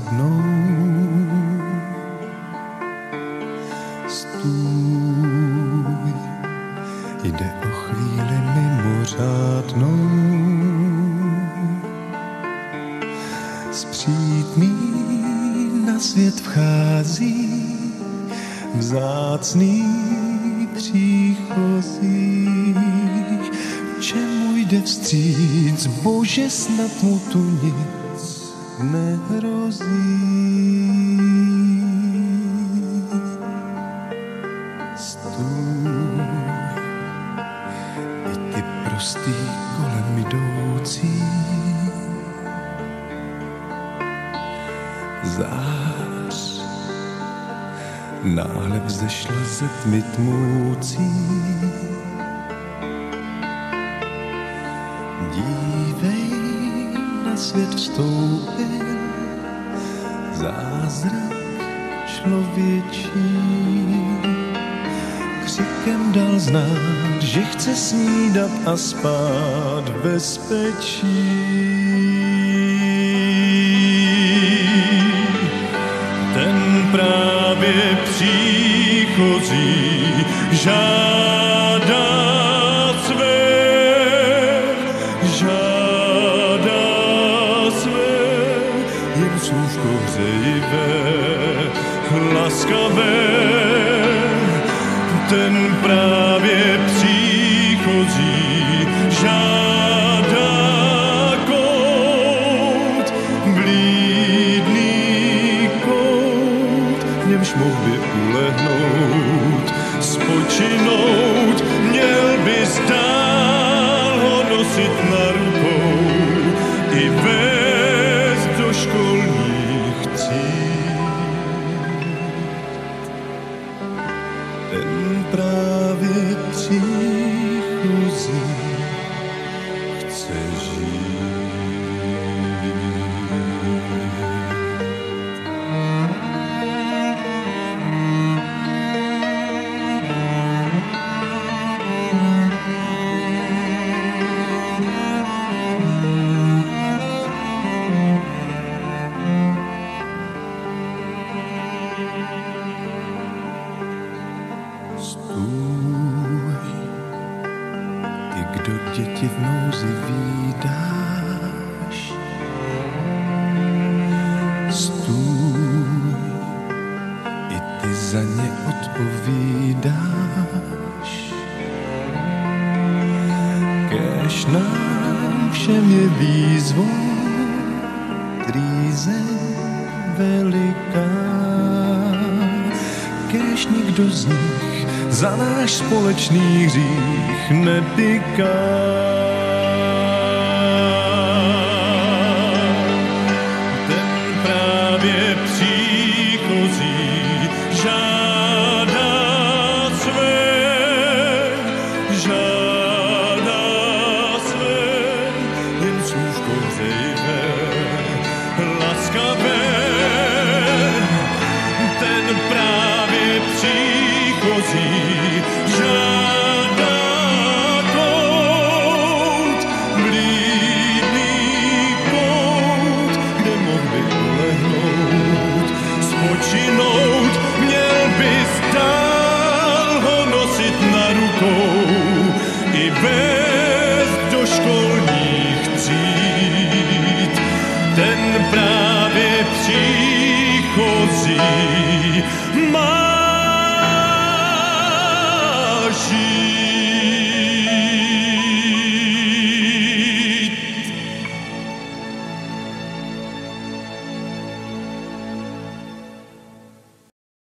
snadnou. Stůj, jde o chvíli mimořádnou. Zpřítmí na svět vchází vzácný příchozí. Čemu jde vstříc, Bože, snad mu tu nic nehrozí. Stůj, i ty prostý kolem jdoucí. Zář náhle vzešla ze tmy tmoucí. Dívej, na svět vstoupil zázrak člověčí. Křikem dal znát, že chce snídat a spát v bezpečí. Ten právě příchozí žádá své, jen slůvko hřejivé, laskavé. Ten právě příchozí žádá kout, vlídný kout, v němž mohl by ulehnout, spočinout, měl bys dál ho nosit na rukou i vést do školních tříd. Ten právě příchozí chce žít. Děti v nouzi vídáš. Stůj, i ty za ně odpovídáš. Kéž nám všem je výzvou trýzeň veliká. Kéž nikdo z nich za náš společný hřích netyká. Ten právě příchozí žádá své, jen slůvko hřejivé, laskavé. Ten právě příchozí žádá kout, vlídný kout, kde mohl by ulehnout, spočinout, měl bys dál ho nosit na rukou i vést do školních tříd. Ten právě příchozí má žít.